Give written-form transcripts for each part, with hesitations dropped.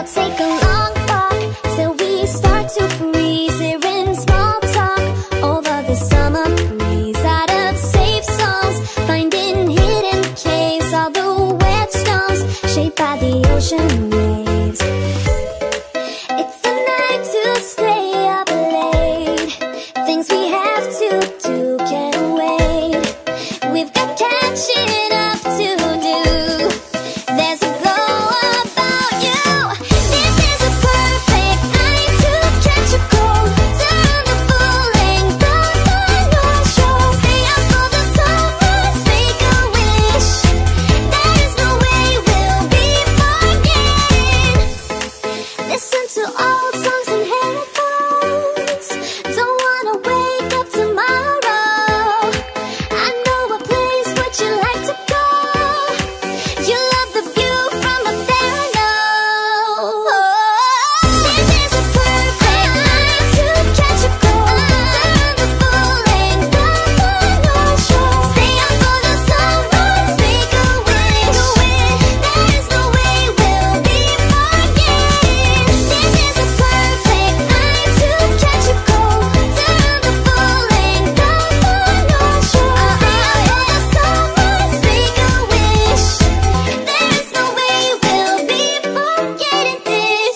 take a long walk till we start to freeze. Hearing small talk over the summer breeze. Out of safe zones, finding hidden caves. All the wet stones shaped by the ocean waves. It's a night to stay up late. Things we have to do can't wait. We've got catching up to do. There's a glow about you. This is a perfect night to catch a cold. Turn the full length of the North Shore. Stay up for the sunrise, make a wish. There is no way we'll be forgetting. Listen to old songs and headphones. Don't wanna wake up tomorrow. I know a place, would you like to go? You love the view from up there, I know. This is a perfect night to catch a cold. Turn the full length of the North Shore. Stay up for the sunrise, make a wish. There is no way we'll be forgetting. This is a perfect night to catch a cold. Turn the full length of the North Shore. Stay up for the sunrise, make a wish. There is no way we'll be forgetting this.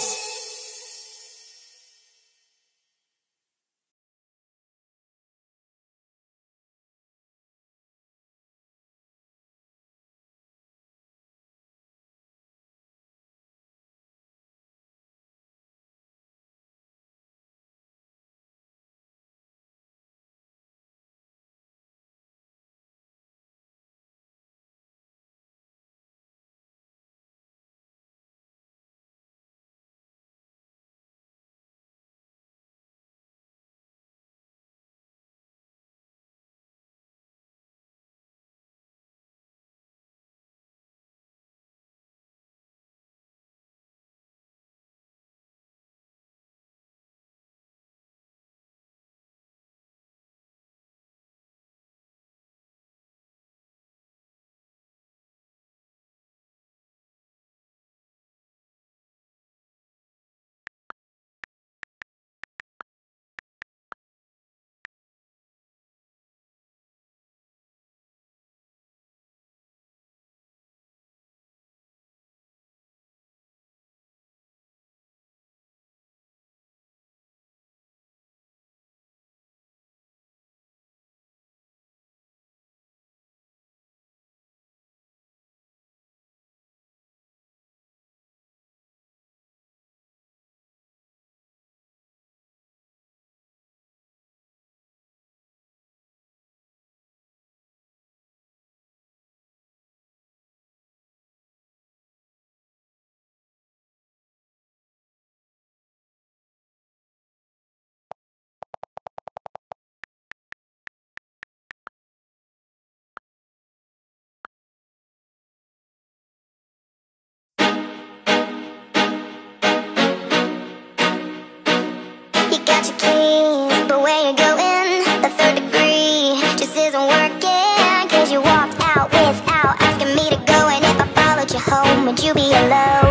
You got your keys, but where you going? The third degree just isn't working. 'Cause you walked out without asking me to go. And if I followed you home, would you be alone?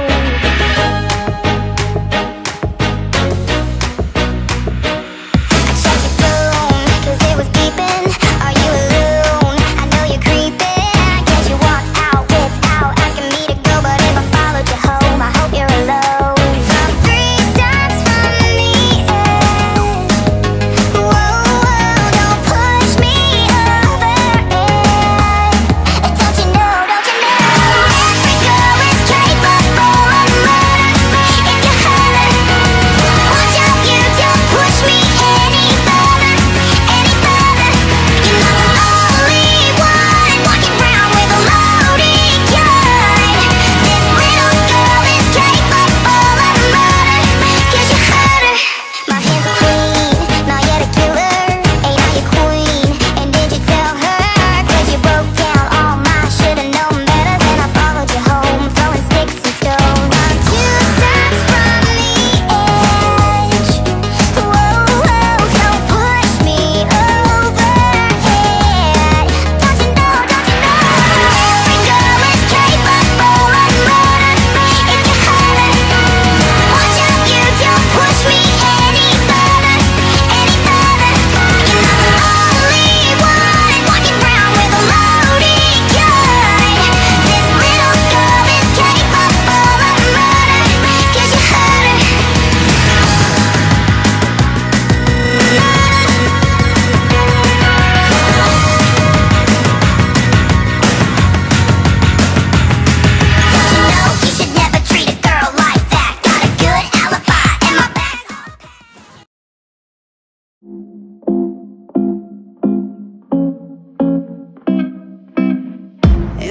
I checked your phone, 'cause it was beeping. Are you alone? I know you're creeping. 'Cause you walked out without asking me to go. But if I followed you home, I hope you're alone. I'm 3 steps from the edge. Whoa, whoa, don't push me over it. Don't you know, don't you know? Every girl is capable.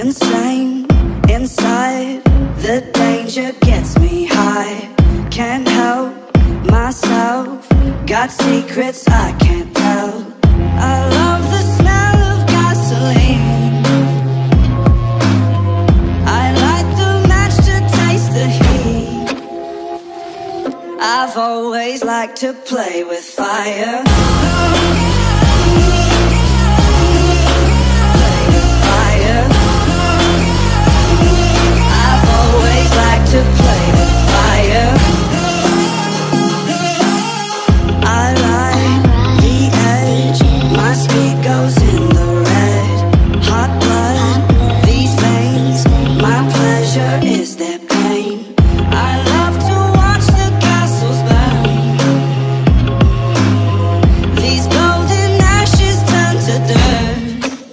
insane inside. The danger gets me high. Can't help myself. Got secrets I can't tell. I love the smell of gasoline. I light the match to taste the heat. I've always liked to play with fire. To play with fire. I ride the edge. My speed goes in the red. Hot blood, these veins. My pleasure is their pain. I love to watch the castles burn. These golden ashes turn to dirt.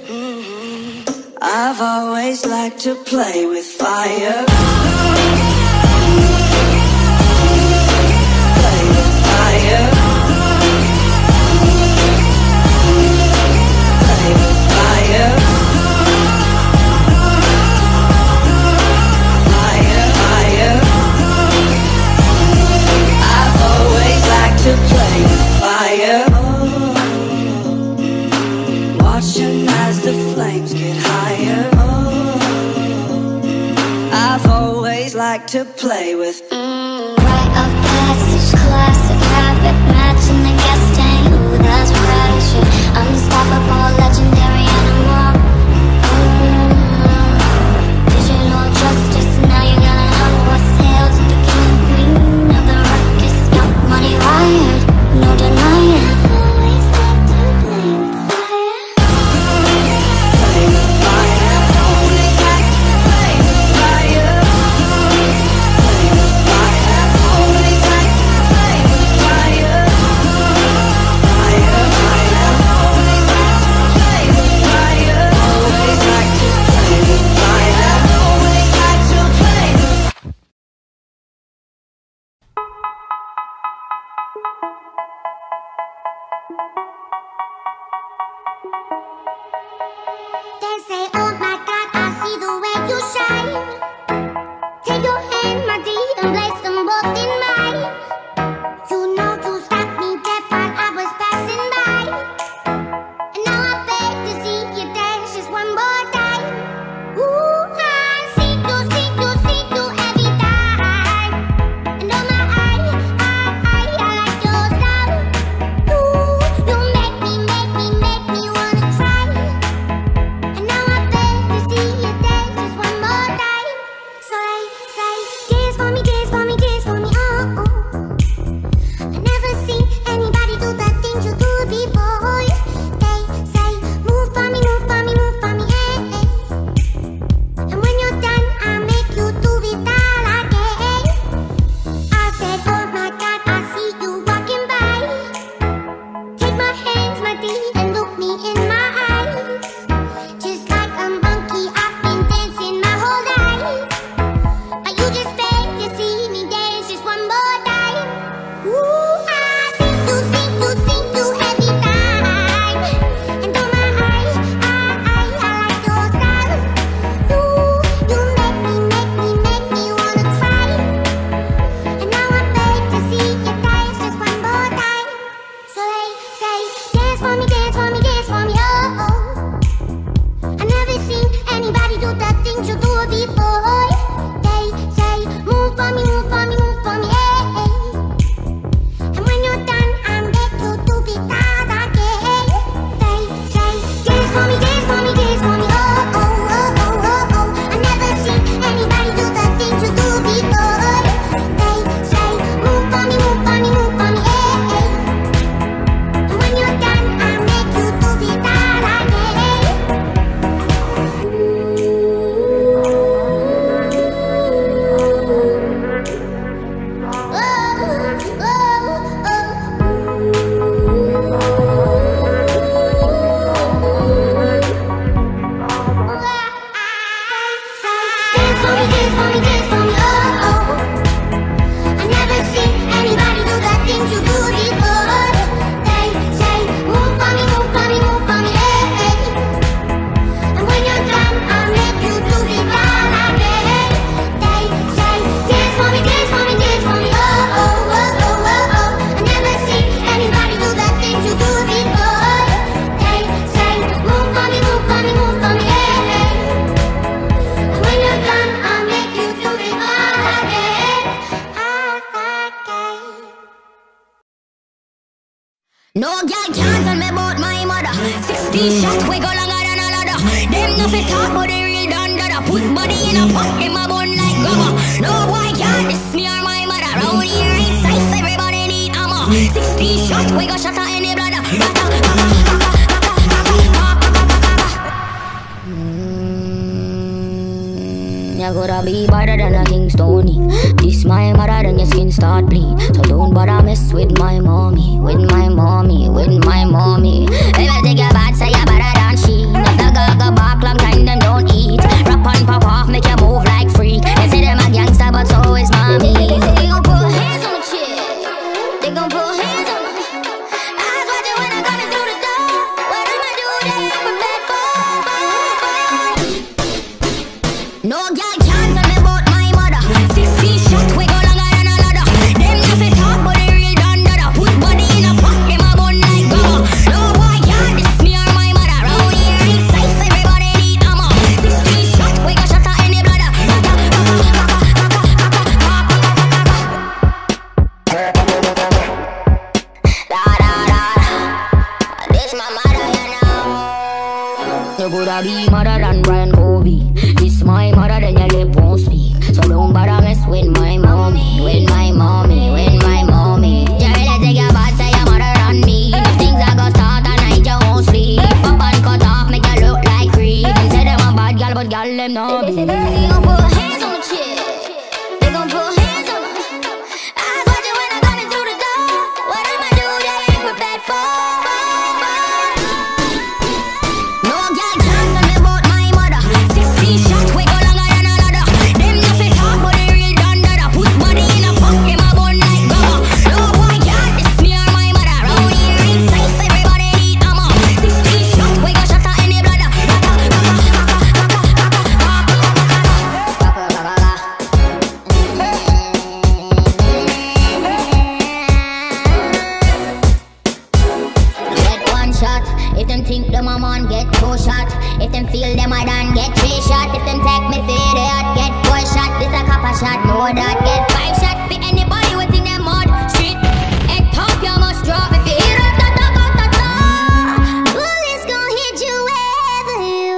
I've always liked to play with fire. To play with fire. Watching as the flames get higher. I've always liked to play with rite of passage, classic habit, matching the gas tank. Ooh, that's pressure. Unstoppable, legendary animal. Digital justice, now you gotta know what's hail to the king and queen of the ruckus. No money wired, no denying. I've always liked to play with fire. play with fire. I've always liked to play with fire. Play with fire. I've always liked to play with fire. Fire, fire. I've always liked to play No girl can't tell me about my mother. 60 shots we go longer than a ladder. Them no fit talk but the real done dada. Put body in a pot, them a bun like rubber. No boy can't diss me or my mother. Round here ain't safe, everybody need ammo. 60 shots we go shot at any bladder. You gotta be better than a King Stony. This my mother, then your skin start bleed. So don't bother mess with my mommy, with my mommy, with my mommy. If you take your bad, say you better than she. If the girl go back long time, them don't eat. Rap and pop off, make you move like freak. They say them a gangster, but so is mommy. They gon' put hands on the chick. They gon' put hands on me. Eyes watching when I come in through the door. What I'ma do, they ain't prepared for. No girl can't tell me about my mother. 60 shots we go longer than a ladder. Them no fit talk but the real done dada. Put body in a pot, them a bun like rubber. No boy can't diss me or my mother. Round here ain't safe, everybody need ammo. 60 shots we go shot at any bladder. This my mother, you know. You coulda be mother than Brian Kobe. This my mother, then your lip won't speak. So don't bother mess with my mommy, with my mommy, with my mommy. You really take your bad, say your mother than me. If things are gonna start at night, you won't sleep. Pop and cut off, make you look like creep. Them say them a bad girl, but girl them no be. They gon' put hands on the chick. They gon' put hands on me. Eyes watching when I come in through the door. What I'ma do, they ain't prepared for. No girl can't tell me about my mother. 60 shots we go longer than a ladder. Them no fit talk but the real done dada. Put body in a pot, them a bun like rubber. No boy can't diss me or my mother. Round here ain't safe, everybody need ammo. 60 shots we go shot at any bladder. Get one shot. If them think them a man, get 2 shot. If them feel them a done, get 3 shot. If them take me for the hot, get 4 shot. This a copper shot, know that. Get 5 shot for anybody within them mud street. Head top, you must drop. If you hear it, ta-ta-ta-ta-ta. Bullets gon' hit you wherever you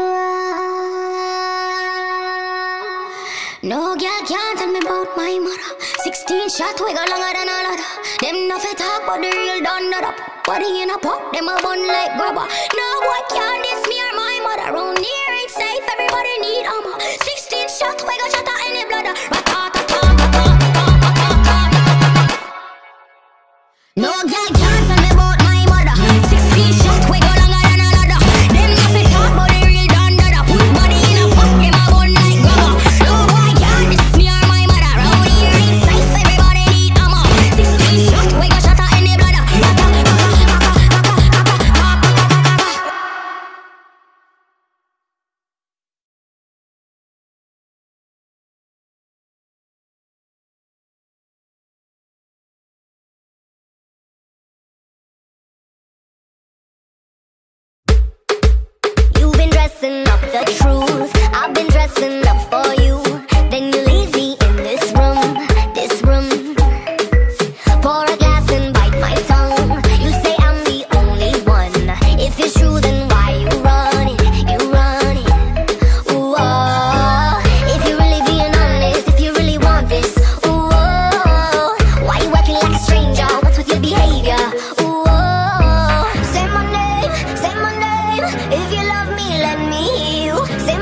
are. No girl can't tell me about my mother. 16 shots, we go longer than a ladder. Them no fit talk, but the real done that up. Body in a pot, them a bun like rubber. No boy can't diss me or my mother. Round here ain't safe, everybody need armor. 16 shots, we go shot at any bladder. No girl can't tell me about my mother. 16 shots, we go longer than a ladder. Them no fit talk, but the real done dada. Put body in a pot, them a bun like rubber. No boy can't diss me or my mother. Round here ain't safe, everybody need armor. 16 shots, we go shot at any bladder. You've been dressing up the truth. I've been dressing up for you. Then you leave me in this room, this room. Pour a glass and bite my tongue. You say I'm the only one. If it's true, then why you run it? You run it. Ooh, oh. If you're really being honest, if you really want this, ooh, oh. Why you acting like a stranger? What's with your behavior? Ooh, oh. Say my name, say my name. If you love me, let me hear you. Say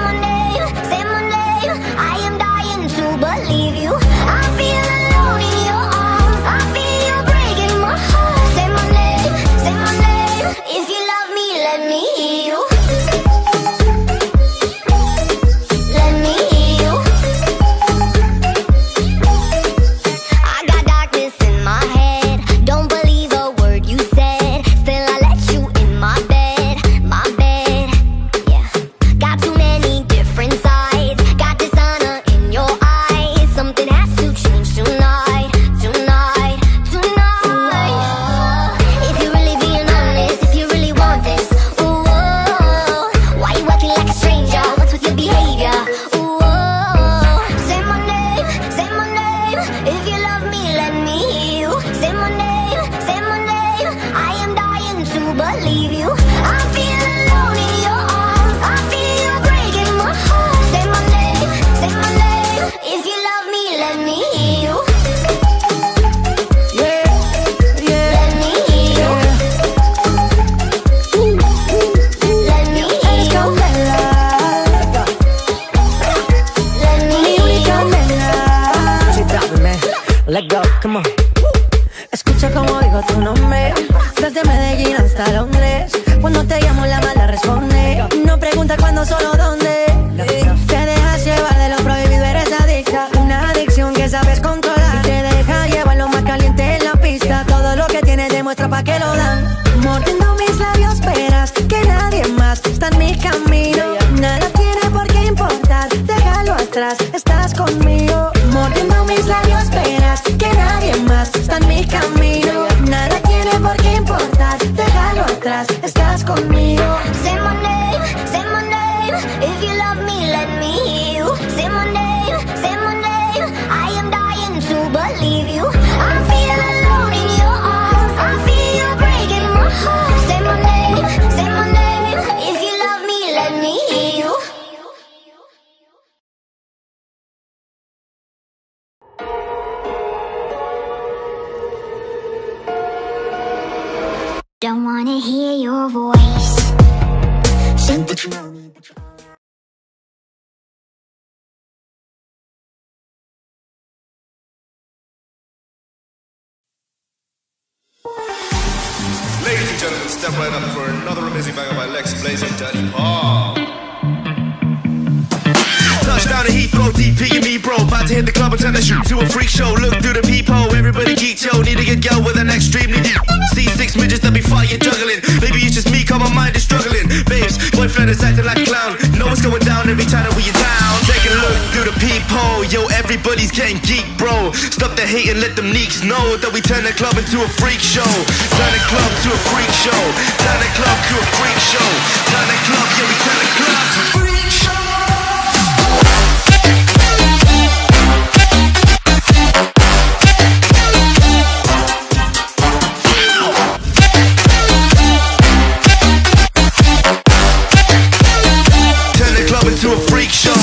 atrás, estás conmigo. Mordiendo mis labios verás que nadie más está en mi camino. Nada tiene por qué importar, déjalo atrás, estás conmigo. Say my name, if you love me, let me hear you. Say my name, I am dying to believe you. I feel alone in your arms, I feel you breaking my heart. Say my name, if you love me, let me hear you. Don't wanna hear your voice. Think that you know me, but you Ladies and gentlemen, step right up for another amazing banger by Lex Blaze and Daddy Paul. Touchdown to Heathrow, DP and me bro. About to hit the club and turn the shoot to a freak show. Look through the peephole, everybody geek, yo. Need to get girl with an extremely deep C6 midgets that be fighting, juggling. Maybe it's just me, cause my mind is struggling. Babes, boyfriend is acting like a clown. Know what's going down every time that we in town. Take a look through the peephole, yo. Everybody's getting geek, bro. Stop the hate and let them neeks know that we turn the club into a freak show. Turn the club to a freak show. Turn the club to a freak show. Turn the club, yeah, we turn the club to a freak show. To a freak show.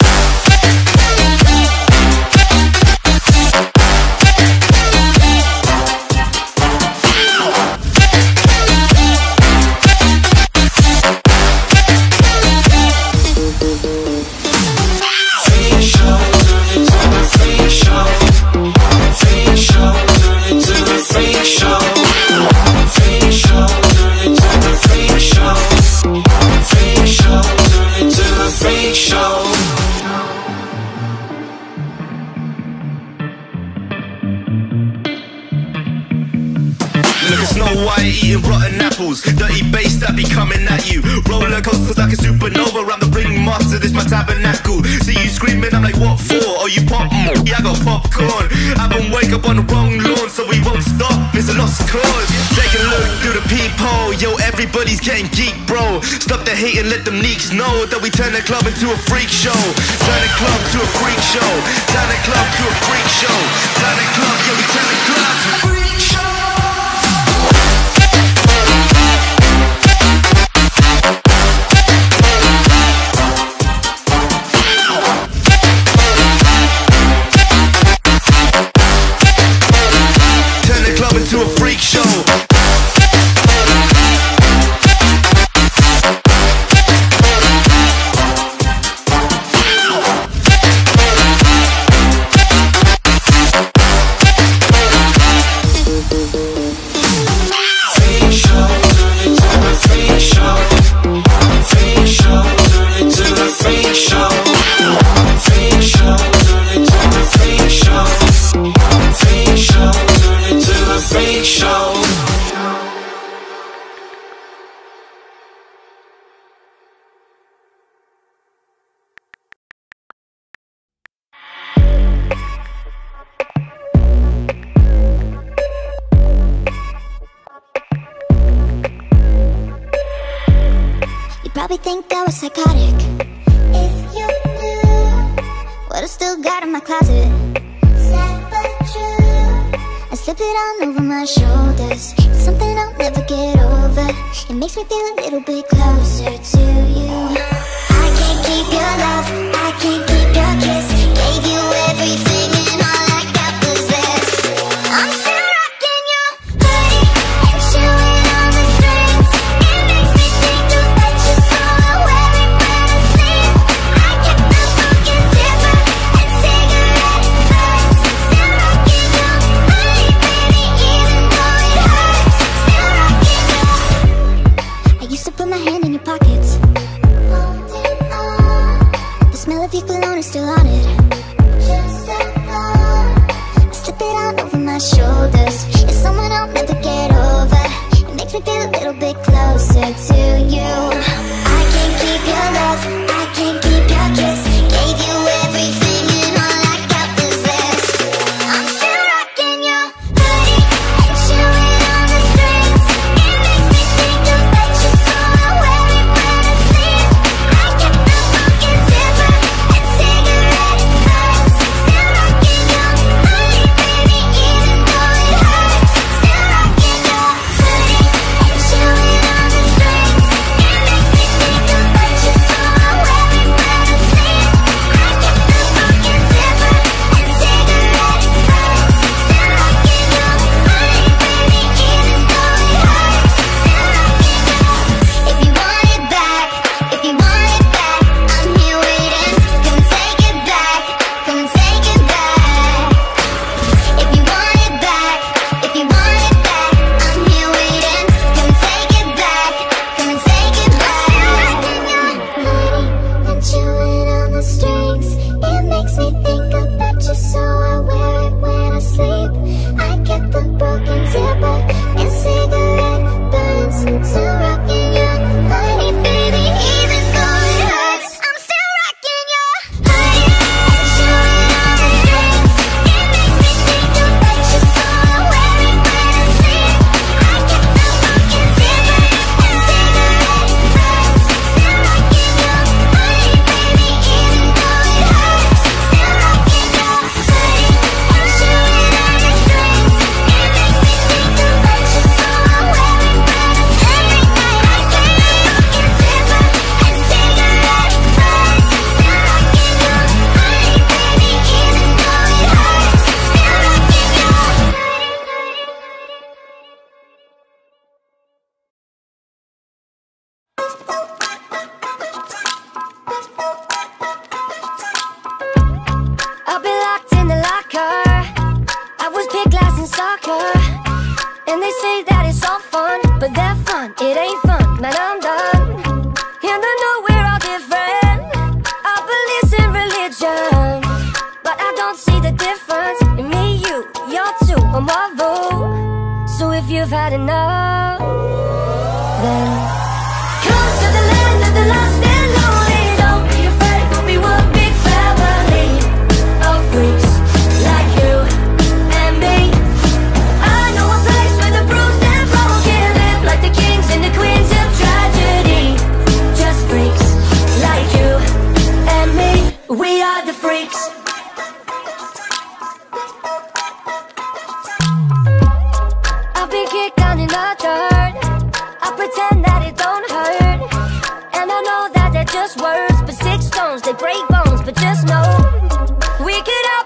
Snow White eating rotten apples, dirty bass that be coming at you. Roller coasters like a supernova, around the ring master, this my tabernacle. See you screaming, I'm like, what for? Oh, you pop? Yeah, I got popcorn. I haven't wake up on the wrong lawn, so we won't stop, it's a lost cause. Take a look through the peephole, yo, everybody's getting geek, bro. Stop the hate and let them neeks know that we turn the club into a freak show. Turn the club to a freak show. Turn the club to a freak show. Turn the club, yeah, we turn the club to a freak show. To a freak show. Probably think I was psychotic. If you knew what I still got in my closet, sad but true. I slip it on over my shoulders. It's something I'll never get over. It makes me feel a little bit closer to you. I can't keep your love, I can't keep your kiss. Gave you everything and all I got was this. I'm still rocking your hoodie and chewing on the strings. It makes me think about you, so I wear it when I sleep. I get the broken zipper and cigarette burns. Still rocking your hoodie, baby, even though it hurts. Still rocking your. I used to put my hand in your pockets, holding on. The smell of your cologne is still on it. Just a thought. I slip it on over my shoulders. It's someone I'll never get over. It makes me feel a little bit closer to you. I can't keep your love, I can't keep your kiss. Gave you everything. if you've had enough, then come to the land of the lost and lonely. Don't be afraid, we'll be one big family of freaks like you and me. I know a place where the bruised and broken live like the kings and the queens of tragedy. Just freaks like you and me. We are the freaks. I've been kicked down in the dirt. I pretend that it don't hurt, and I know that they're just words, but sticks stones, they break bones. But just know we could